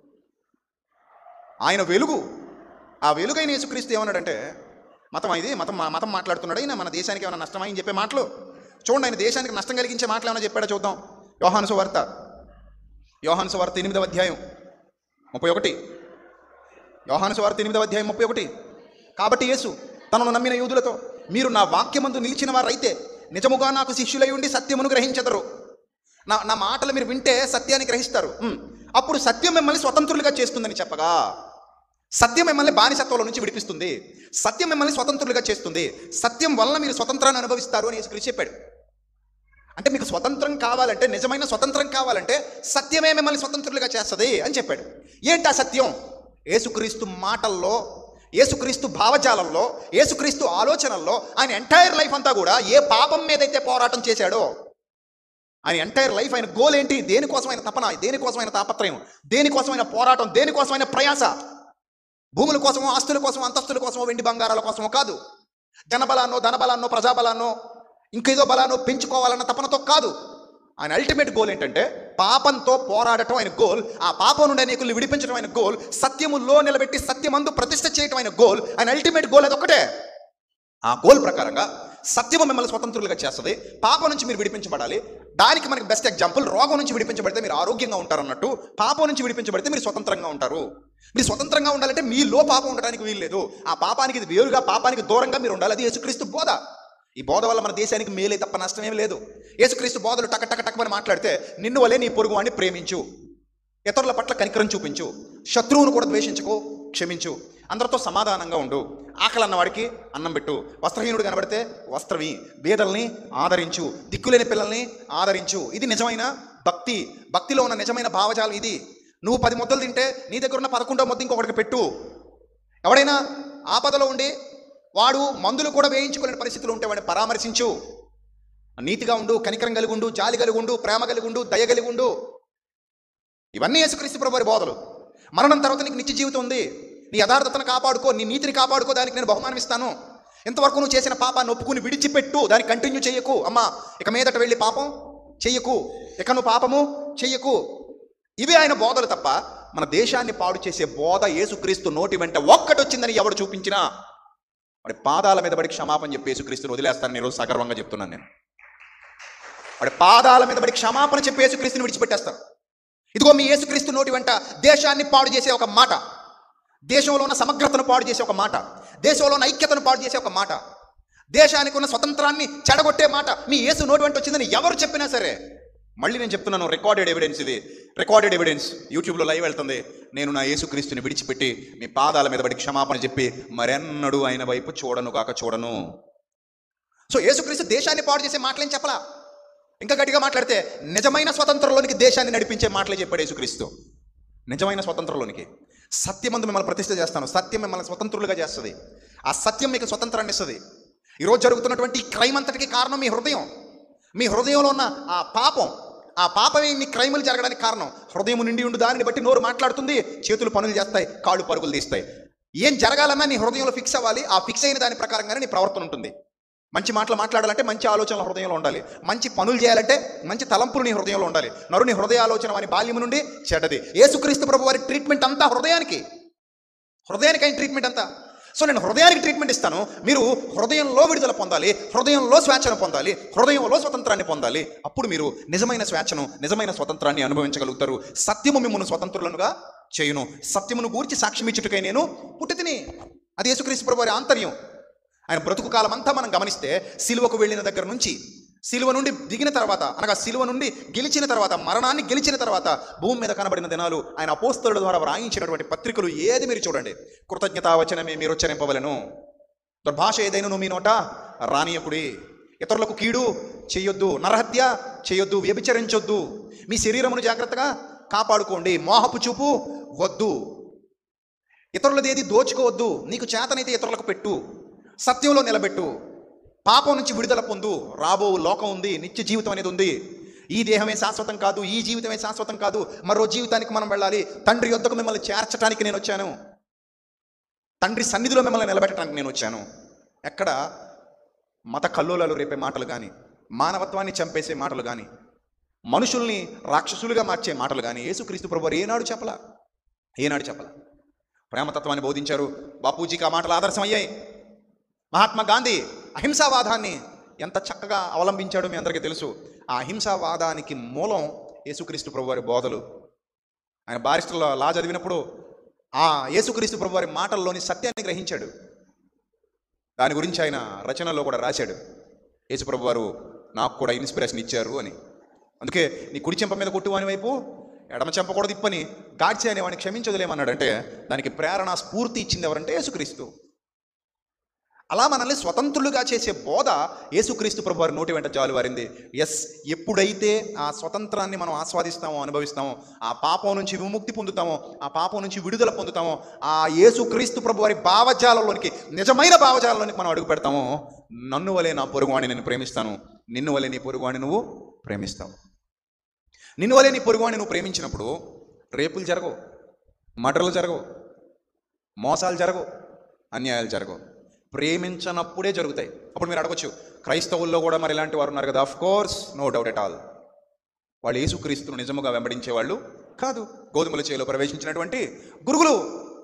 ఆయన వెలుగు. ఆ వెలుగైన యేసుక్రీస్తు ఏమన్నాడంటే, మతం ఇది, మతం మతం మాట్లాడుతున్నాడు ఆయన, మన దేశానికి ఏమైనా నష్టమా అని చెప్పే మాటలు చూడండి. ఆయన దేశానికి నష్టం కలిగించే మాటలు ఏమైనా చెప్పాడో చూద్దాం. యోహాను సువార్త, యోహాను సువార్త ఎనిమిదవ అధ్యాయం ముప్పై ఒకటి యోహాను సువార్త ఎనిమిదవ అధ్యాయం ముప్పై ఒకటి కాబట్టి యేసు తనను నమ్మిన యూదులతో, మీరు నా వాక్యమందు నిలిచిన వారైతే నిజముగా నాకు శిష్యులై ఉండి సత్యమును గ్రహించెదరు. నా నా మాటలు మీరు వింటే సత్యాన్ని గ్రహిస్తారు. అప్పుడు సత్యం మిమ్మల్ని స్వతంత్రులుగా చేస్తుందని చెప్పగా, సత్యం మిమ్మల్ని బానిసత్వంలో నుంచి విడిపిస్తుంది, సత్యం మిమ్మల్ని స్వతంత్రులుగా చేస్తుంది, సత్యం వలన మీరు స్వతంత్రాన్ని అనుభవిస్తారు అని యేసుక్రీస్తు చెప్పాడు. అంటే మీకు స్వతంత్రం కావాలంటే, నిజమైన స్వతంత్రం కావాలంటే సత్యమే మిమ్మల్ని స్వతంత్రులుగా చేస్తుంది అని చెప్పాడు. ఏంటి ఆ సత్యం? యేసుక్రీస్తు మాటల్లో, యేసుక్రీస్తు భావజాలంలో, యేసుక్రీస్తు ఆలోచనల్లో ఆయన ఎంటైర్ లైఫ్ అంతా కూడా ఏ పాపం మీదైతే పోరాటం చేశాడో, ఆయన ఎంటైర్ లైఫ్, ఆయన గోల్ ఏంటి, దేనికోసమైన తపన, దేనికోసమైన తాపత్రయం, దేనికోసమైన పోరాటం, దేనికోసమైన ప్రయాస, భూముల కోసమో, ఆస్తుల కోసమో, అంతస్తుల కోసమో, వెండి బంగారాల కోసమో కాదు. జనబలాన్నో ధనబలాన్నో ప్రజాబలాన్నో ఇంకేదో బలాన్నో పెంచుకోవాలన్న తపనతో కాదు. ఆయన అల్టిమేట్ గోల్ ఏంటంటే పాపంతో పోరాడటం ఆయన గోల్. ఆ పాపం నుండి అనేకుల్ని విడిపించడం ఆయన గోల్. సత్యములో నిలబెట్టి సత్యమందు ప్రతిష్ఠ చేయటం ఆయన గోల్. ఆయన అల్టిమేట్ గోల్ అది ఒక్కటే. ఆ గోల్ ప్రకారంగా సత్యము మిమ్మల్ని స్వతంత్రులుగా చేస్తుంది. పాపం నుంచి మీరు విడిపించబడాలి. దానికి మనకి బెస్ట్ ఎగ్జాంపుల్, రోగం నుంచి విడిపించబడితే మీరు ఆరోగ్యంగా ఉంటారు అన్నట్టు, పాపం నుంచి విడిపించబడితే మీరు స్వతంత్రంగా ఉంటారు. మీరు స్వతంత్రంగా ఉండాలంటే మీలో పాపం ఉండడానికి వీల్లేదు. ఆ పాపానికి ఇది వేరుగా, పాపానికి దూరంగా మీరు ఉండాలి. అది యేసుక్రీస్తు బోధ. ఈ బోధ వల్ల మన దేశానికి మేలే తప్ప నష్టమేం లేదు. యేసుక్రీస్తు బోధలు టక టక టకమని మాట్లాడితే, నిన్ను వలే నీ పొరుగు వాడిని ప్రేమించు, ఇతరుల పట్ల కనికరం చూపించు, శత్రువును కూడా ద్వేషించుకో, క్షమించు, అందరితో సమాధానంగా ఉండు, ఆకలి అన్నవాడికి అన్నం పెట్టు, వస్త్రహీనుడు కనబడితే వస్త్రవి, బీదల్ని ఆదరించు, దిక్కులేని పిల్లల్ని ఆదరించు. ఇది నిజమైన భక్తి. భక్తిలో ఉన్న నిజమైన భావజాలం ఇది. నువ్వు పది ముద్దలు తింటే నీ దగ్గర ఉన్న పదకొండో ముద్ద ఇంకొకటికి పెట్టు. ఎవడైనా ఆపదలో ఉండి వాడు మందులు కూడా వేయించుకోలేని పరిస్థితులు ఉంటే వాడిని పరామర్శించు. నీతిగా ఉండు, కనికరం కలిగి ఉండు, జాలి కలిగి ఉండు, ప్రేమ కలిగి ఉండు, దయ కలిగి ఉండు. ఇవన్నీ యేసుక్రీస్తు ప్రభువారి బోధలు. మరణం తర్వాత నీకు నిత్య జీవితం ఉంది. నీ యథార్థతను కాపాడుకో, నీ నీతిని కాపాడుకో, దానికి నేను బహుమానం ఇస్తాను. ఇంతవరకు నువ్వు చేసిన పాపాన్ని ఒప్పుకుని విడిచిపెట్టు, దాన్ని కంటిన్యూ చెయ్యకు. అమ్మా, ఇక మీదట వెళ్ళి పాపం చెయ్యకు, ఇక నువ్వు పాపము చెయ్యకు. ఇవే ఆయన బోధలు తప్ప మన దేశాన్ని పాడు చేసే బోధ యేసుక్రీస్తు నోటి వెంట ఒక్కటి వచ్చిందని ఎవడు చూపించినా వాడి పాదాల మీద పడి క్షమాపణ చెప్పి యేసుక్రీస్తుని వదిలేస్తాను. ఈరోజు సగర్వంగా చెప్తున్నాను నేను. వాడి పాదాల మీద పడి క్షమాపణ చెప్పి యేసుక్రీస్తుని విడిచిపెట్టేస్తాను. ఇదిగో మీ యేసుక్రీస్తు నోటి వెంట దేశాన్ని పాడు చేసే ఒక మాట, దేశంలో ఉన్న సమగ్రతను పాడు చేసే ఒక మాట, దేశంలో ఉన్న ఐక్యతను పాడు చేసే ఒక మాట, దేశానికి ఉన్న స్వతంత్రాన్ని చెడగొట్టే మాట మీ యేసు నోటి వెంట వచ్చిందని ఎవరు చెప్పినా సరే, మళ్ళీ నేను చెప్తున్నాను, రికార్డెడ్ ఎవిడెన్స్ ఇది, రికార్డెడ్ ఎవిడెన్స్. యూట్యూబ్లో లైవ్ వెళ్తుంది. నేను నా యేసుక్రీస్తుని విడిచిపెట్టి మీ పాదాల మీద పడి క్షమాపణ చెప్పి మరెన్నడూ ఆయన వైపు చూడను కాక చూడను. సో యేసుక్రీస్తు దేశాన్ని పాడు చేసే మాటలేం చెప్పలా. ఇంకా గట్టిగా మాట్లాడితే నిజమైన స్వతంత్రంలోనికి దేశాన్ని నడిపించే మాటలే చెప్పాడు యేసుక్రీస్తు. నిజమైన స్వతంత్రంలోనికి. సత్యమందు మిమ్మల్ని ప్రతిష్ఠ చేస్తాను, సత్యం మిమ్మల్ని స్వతంత్రులుగా చేస్తుంది. ఆ సత్యం మీకు స్వతంత్రాన్ని ఇస్తుంది. ఈరోజు జరుగుతున్నటువంటి ఈ క్రైమ్ అంతటికి కారణం మీ హృదయం. మీ హృదయంలో ఉన్న ఆ పాపం, ఆ పాపమే మీ క్రైములు జరగడానికి కారణం. హృదయం నిండి ఉండి దానిని బట్టి నోరు మాట్లాడుతుంది, చేతులు పనులు చేస్తాయి, కాళ్ళు పరుగులు తీస్తాయి. ఏం జరగాలన్నా నీ హృదయంలో ఫిక్స్ అవ్వాలి. ఆ ఫిక్స్ అయిన దాని ప్రకారంగానే నీ ప్రవర్తన ఉంటుంది. మంచి మాటలు మాట్లాడాలంటే మంచి ఆలోచనలు హృదయంలో ఉండాలి. మంచి పనులు చేయాలంటే మంచి తలంపులు నీ హృదయంలో ఉండాలి. నరుని హృదయ ఆలోచన వాని బాల్యము నుండి చెడ్డది. యేసుక్రీస్తు ప్రభు వారి ట్రీట్మెంట్ అంతా హృదయానికి. హృదయానికి అయిన ట్రీట్మెంట్ అంతా. సో నేను హృదయానికి ట్రీట్మెంట్ ఇస్తాను. మీరు హృదయంలో విడుదల పొందాలి, హృదయంలో స్వేచ్ఛను పొందాలి, హృదయంలో స్వతంత్రాన్ని పొందాలి. అప్పుడు మీరు నిజమైన స్వేచ్ఛను, నిజమైన స్వతంత్రాన్ని అనుభవించగలుగుతారు. సత్యము మిమ్మల్ని స్వతంత్రులనుగా చేయును. సత్యమును గూర్చి సాక్ష్యం ఇచ్చుటకై నేను పుట్టి తిని. అది యేసుక్రీస్తు ప్రభు వారి ఆంతర్యం. ఆయన బ్రతుకు కాలం అంతా మనం గమనిస్తే సిలువకు వెళ్ళిన దగ్గర నుంచి, సిలువ నుండి దిగిన తర్వాత, అనగా సిలువ నుండి గెలిచిన తర్వాత, మరణాన్ని గెలిచిన తర్వాత భూమి మీద కనబడిన దినాలు, ఆయన అపోస్తలుల ద్వారా వ్రాయించినటువంటి పత్రికలు ఏది మీరు చూడండి. కృతజ్ఞతావచనమే మీరు ఉచ్చరింపవలెను, దుర్భాష ఏదైనా మీ నోట రానియకుడి, ఇతరులకు కీడు చేయొద్దు, నరహత్య చేయొద్దు, వ్యభిచరించొద్దు, మీ శరీరమును జాగ్రత్తగా కాపాడుకోండి, మోహపు చూపు వద్దు, ఇతరులది ఏది దోచుకోవద్దు, నీకు చేతనైతే ఇతరులకు పెట్టు, సత్యంలో నిలబెట్టు, పాపం నుంచి విడుదల పొందు. రాబో లోకం ఉంది, నిత్య జీవితం అనేది ఉంది. ఈ దేహమే శాశ్వతం కాదు, ఈ జీవితమే శాశ్వతం కాదు, మరో జీవితానికి మనం వెళ్ళాలి. తండ్రి యొద్దకు మిమ్మల్ని చేర్చడానికి నేను వచ్చాను, తండ్రి సన్నిధిలో మిమ్మల్ని నిలబెట్టడానికి నేను వచ్చాను. ఎక్కడ మత కల్లోలాలు రేపే మాటలు కానీ, మానవత్వాన్ని చంపేసే మాటలు కానీ, మనుషుల్ని రాక్షసులుగా మార్చే మాటలు కానీ యేసుక్రీస్తు ప్రభువారు ఏనాడు చెప్పలా, ఏనాడు చెప్పలా. ప్రేమతత్వాన్ని బోధించారు. బాపూజీకి ఆ మాటలు ఆదర్శం అయ్యాయి. మహాత్మా గాంధీ అహింసావాదాన్ని ఎంత చక్కగా అవలంబించాడో మీ అందరికీ తెలుసు. ఆ అహింసావాదానికి మూలం యేసుక్రీస్తు ప్రభువారి బోధలు. ఆయన బారిస్టర్లో లా చదివినప్పుడు ఆ యేసుక్రీస్తు ప్రభువారి మాటల్లోని సత్యాన్ని గ్రహించాడు. దాని గురించి ఆయన రచనలో కూడా రాశాడు. యేసు ప్రభువారు నాకు కూడా ఇన్స్పిరేషన్ ఇచ్చారు అని. అందుకే నీ కుడి చెంప మీద కొట్టు అని వైపు ఎడమ చెంప కూడా తిప్పని గాడ్చి అనేవాడిని క్షమించదులేమన్నాడంటే దానికి ప్రేరణ, స్ఫూర్తి ఇచ్చింది ఎవరంటే యేసుక్రీస్తు. అలా మనల్ని స్వతంత్రులుగా చేసే బోధ యేసుక్రీస్తు ప్రభువారి నోటి వెంట జాలువారింది. ఎస్, ఎప్పుడైతే ఆ స్వతంత్రాన్ని మనం ఆస్వాదిస్తామో, అనుభవిస్తామో, ఆ పాపం నుంచి విముక్తి పొందుతామో, ఆ పాపం నుంచి విడుదల పొందుతామో, ఆ యేసుక్రీస్తు ప్రభువారి భావజాలంలోనికి, నిజమైన భావజాలంలోనికి మనం అడుగు పెడతామో, నన్ను వలే నా పొరుగువాణ్ణి నేను ప్రేమిస్తాను, నిన్ను వలే నీ పొరుగువాణ్ణి నువ్వు ప్రేమిస్తావు. నిన్ను వలే నీ పొరుగువాణ్ణి నువ్వు ప్రేమించినప్పుడు రేపులు జరగవు, మర్డర్లు జరగవు, మోసాలు జరగవు, అన్యాయాలు జరగవు. ప్రేమించనప్పుడే జరుగుతాయి. అప్పుడు మీరు అడగొచ్చు, క్రైస్తవుల్లో కూడా మరి ఇలాంటి వారు ఉన్నారు కదా. Of course, no doubt at all. వాళ్ళు యేసుక్రీస్తును నిజముగా వెంబడించే వాళ్ళు కాదు, గోధుమల చేలో ప్రవేశించినటువంటి గురుగులు.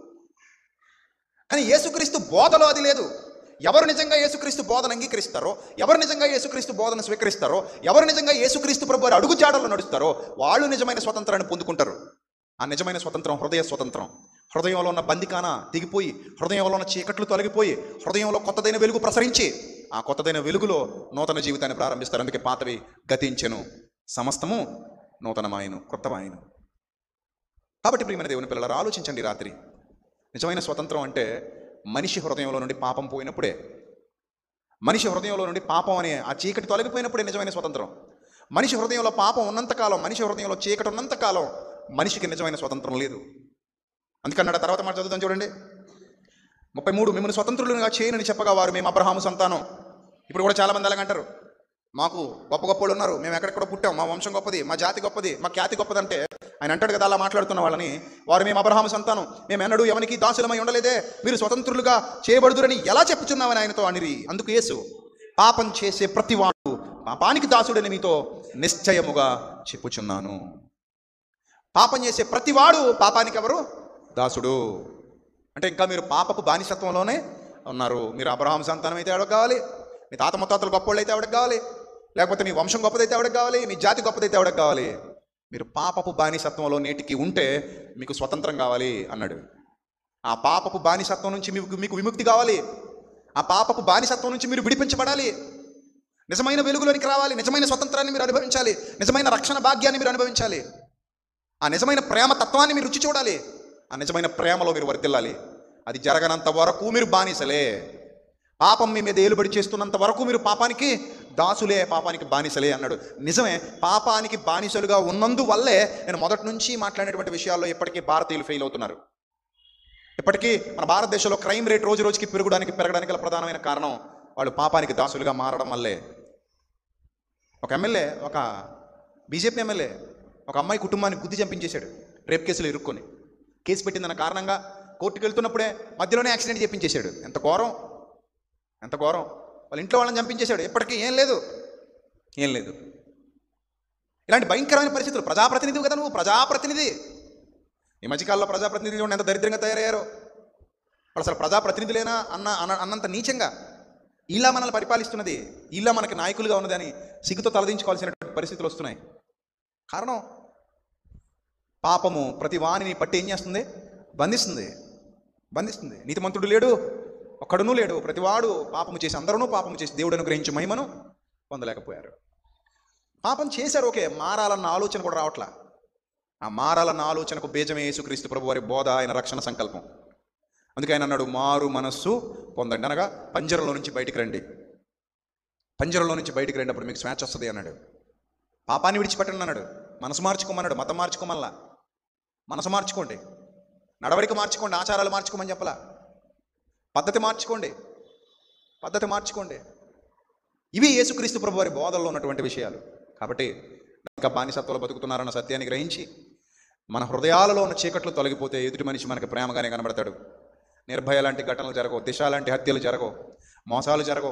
కానీ యేసుక్రీస్తు బోధలో అది లేదు. ఎవరు నిజంగా యేసుక్రీస్తు బోధన అంగీకరిస్తారో, ఎవరు నిజంగా యేసుక్రీస్తు బోధన స్వీకరిస్తారో, ఎవరు నిజంగా యేసుక్రీస్తు ప్రభు వారి అడుగు జాడల్లో నడుస్తారో వాళ్ళు నిజమైన స్వతంత్రాన్ని పొందుకుంటారు. ఆ నిజమైన స్వతంత్రం హృదయ స్వతంత్రం. హృదయంలో ఉన్న బందికాన దిగిపోయి, హృదయంలో ఉన్న చీకట్లు తొలగిపోయి, హృదయంలో కొత్తదైన వెలుగు ప్రసరించి, ఆ కొత్తదైన వెలుగులో నూతన జీవితాన్ని ప్రారంభిస్తారు. అందుకే పాతవి గతించెను, సమస్తము నూతనమాయను, క్రొత్తమాయను. కాబట్టి ప్రియమైన దేవుని పిల్లలు, ఆలోచించండి రాత్రి. నిజమైన స్వతంత్రం అంటే మనిషి హృదయంలో నుండి పాపం పోయినప్పుడే, మనిషి హృదయంలో నుండి పాపం అనే ఆ చీకటి తొలగిపోయినప్పుడే నిజమైన స్వతంత్రం. మనిషి హృదయంలో పాపం ఉన్నంతకాలం, మనిషి హృదయంలో చీకటి ఉన్నంతకాలం మనిషికి నిజమైన స్వతంత్రం లేదు. అందుకన్నాడు తర్వాత మాట చదువుతాం చూడండి, ముప్పై మూడు మిమ్మల్ని స్వతంత్రులుగా చేయనని చెప్పగా వారు మేము అబ్రహాము సంతానం. ఇప్పుడు కూడా చాలామంది అలాగంటారు, మాకు గొప్ప గొప్ప వాళ్ళు ఉన్నారు, మేము ఎక్కడెక్కడ పుట్టాం, మా వంశం గొప్పది, మా జాతి గొప్పది, మా ఖ్యాతి గొప్పది అంటే ఆయన అంటాడు కదా. అలా మాట్లాడుతున్న వాళ్ళని, వారు మేము అబ్రహాము సంతానం, మేము ఎన్నడూ ఎవరికి దాసులమై ఉండలేదే, మీరు స్వతంత్రులుగా చేయబడుదురని ఎలా చెప్పుచున్నామని ఆయనతో అనిరి. అందుకు యేసు, పాపం చేసే ప్రతివాడు పాపానికి దాసుడని మీతో నిశ్చయముగా చెప్పుచున్నాను. పాపం చేసే ప్రతివాడు పాపానికి ఎవరు దాసుడు అంటే ఇంకా మీరు పాపపు బానిసత్వంలోనే ఉన్నారు. మీరు అబ్రహాము సంతానం అయితే ఎవరికి కావాలి, మీ తాత ముత్తాతలు గొప్పవాళ్ళు అయితే ఎవరికి కావాలి, లేకపోతే మీ వంశం గొప్పదైతే ఎవరికి కావాలి, మీ జాతి గొప్పదైతే ఎవరికి కావాలి. మీరు పాపపు బానిసత్వంలో నేటికి ఉంటే మీకు స్వతంత్రం కావాలి అన్నాడు. ఆ పాపపు బానిసత్వం నుంచి మీకు మీకు విముక్తి కావాలి. ఆ పాపపు బానిసత్వం నుంచి మీరు విడిపించబడాలి. నిజమైన వెలుగులోనికి రావాలి. నిజమైన స్వతంత్రాన్ని మీరు అనుభవించాలి. నిజమైన రక్షణ భాగ్యాన్ని మీరు అనుభవించాలి. ఆ నిజమైన ప్రేమ తత్వాన్ని మీరు రుచి చూడాలి. ఆ నిజమైన ప్రేమలో మీరు వర్ధిల్లాలి. అది జరగనంత వరకు మీరు బానిసలే. పాపం మీ మీద ఏలుబడి చేస్తున్నంత వరకు మీరు పాపానికి దాసులే, పాపానికి బానిసలే అన్నాడు. నిజమే, పాపానికి బానిసలుగా ఉన్నందువల్లే నేను మొదటి నుంచి మాట్లాడేటువంటి విషయాల్లో ఇప్పటికీ భారతీయులు ఫెయిల్ అవుతున్నారు. ఇప్పటికీ మన భారతదేశంలో క్రైమ్ రేట్ రోజు రోజుకి పెరగడానికి పెరగడానికి గల ప్రధానమైన కారణం వాళ్ళు పాపానికి దాసులుగా మారడం వల్లే. ఒక ఎమ్మెల్యే, ఒక బీజేపీ ఎమ్మెల్యే ఒక అమ్మాయి కుటుంబాన్ని గుద్ది చంపించేశాడు రేప్ కేసులో ఇరుక్కొని. కేసు పెట్టిందన్న కారణంగా కోర్టుకు వెళ్తున్నప్పుడే మధ్యలోనే యాక్సిడెంట్ చేపించేశాడు. ఎంత ఘోరం, ఎంత ఘోరం. వాళ్ళ ఇంట్లో వాళ్ళని చంపించేశాడు. ఎప్పటికీ ఏం లేదు, ఏం లేదు. ఇలాంటి భయంకరమైన పరిస్థితులు. ప్రజాప్రతినిధి కదా నువ్వు, ప్రజాప్రతినిధి. ఈ మధ్యకాలంలో ప్రజాప్రతినిధులు ఎంత దరిద్రంగా తయారయ్యారో. వాళ్ళు అసలు ప్రజాప్రతినిధులేనా అన్న అన్న అన్నంత నీచంగా ఇలా మనల్ని పరిపాలిస్తున్నది, ఇలా మనకి నాయకులుగా ఉన్నదని సిగ్గుతో తలదించుకోవాల్సినటువంటి పరిస్థితులు వస్తున్నాయి. కారణం పాపము ప్రతి వాణిని పట్టి ఏం చేస్తుంది, బంధిస్తుంది, బంధిస్తుంది. నీతిమంతుడు లేడు, ఒక్కడునూ లేడు. ప్రతివాడు పాపము చేసి, అందరూ పాపము చేసి దేవుడు అనుగ్రహించి మహిమను పొందలేకపోయారు. పాపం చేశారు, ఓకే, మారాలన్న ఆలోచన కూడా రావట్లా. ఆ మారాలన్న ఆలోచనకు బీజమే యేసుక్రీస్తు ప్రభు వారి బోధ, ఆయన రక్షణ సంకల్పం. అందుకే ఆయన అన్నాడు, మారు మనస్సు పొందండి, అనగా పంజరంలో నుంచి బయటికి రండి, పంజరంలో నుంచి బయటికి రండి, అప్పుడు మీకు స్వేచ్ఛ వస్తుంది అన్నాడు. పాపాన్ని విడిచిపెట్టండి అన్నాడు. మనసు మార్చుకోమన్నాడు. మతం మార్చుకోమల్లా, మనసు మార్చుకోండి, నడవడిక మార్చుకోండి, ఆచారాలు మార్చుకోమని చెప్పలా, పద్ధతి మార్చుకోండి, పద్ధతి మార్చుకోండి. ఇవి యేసుక్రీస్తు ప్రభు వారి బోధల్లో ఉన్నటువంటి విషయాలు. కాబట్టి ఇంకా బానిసత్వంలో బతుకుతున్నారన్న సత్యాన్ని గ్రహించి మన హృదయాలలో ఉన్న చీకట్లు తొలగిపోతే ఎదుటి మనిషి మనకి ప్రేమగానే కనబడతాడు. నిర్భయ లాంటి ఘటనలు జరగవు, దిశ లాంటి హత్యలు జరగవు, మోసాలు జరగవు,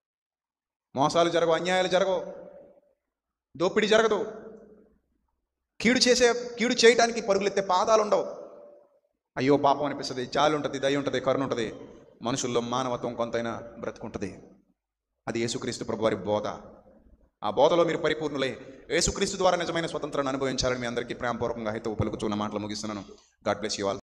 మోసాలు జరగవు, అన్యాయాలు జరగవు, దోపిడీ జరగదు, కీడు చేసే కీడు చేయడానికి పరుగులెత్తే పాదాలు ఉండవు. అయ్యో పాపం అనిపిస్తుంది, జాలి ఉంటుంది, దయ ఉంటుంది, కరుణ ఉంటుంది, మనుషుల్లో మానవత్వం కొంతైనా బ్రతుకుంటుంది. అది యేసుక్రీస్తు ప్రభు వారి బోధ. ఆ బోధలో మీరు పరిపూర్ణులై యేసుక్రీస్తు ద్వారా నిజమైన స్వతంత్రాన్ని అనుభవించాలని మీ అందరికీ ప్రేమపూర్వకంగా హితవు పలుకుతున్న మాటలు ముగిస్తున్నాను. God bless you all.